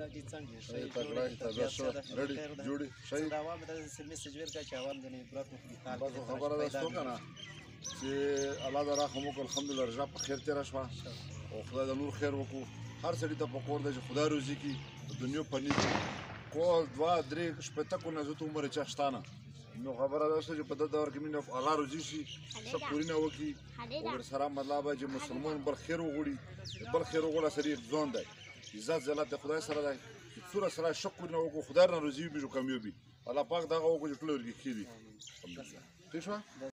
الحمدلله جی څنګه یې ښه تکړه یې تازه شوه رډې جوړې ښه یې دا عوام ته داسې میسج ورکړه چې عوام د عبرت وکړي کال بس خبره ده ستو که نه چې الله دې رحم وکړو الحمدلله رژه په خیر تېره شوه او خدای د نور خیر وکړو هر سړي ته پکار دی چې خدای روزي کړي د دنیا فني کړي کال دوه درې شپېته کلونه زیات عمر یې چا شته نه نو خبره دا شوه چې په دې دور کې مینه الله روزي شي ښه کورونه وکړي او ورسره مطلب چې مسلمان بل خیر وغواړي بل خیر وغواړه سړي ځان دی عزت ذلت د خدای سره دی چې څومره سړی ښه کورونه وکړو خدای رانه روزي وي بېجو کامیابي الله پاک دغه وکړو چې ټول ورګې ښې دي ٹھیک شوه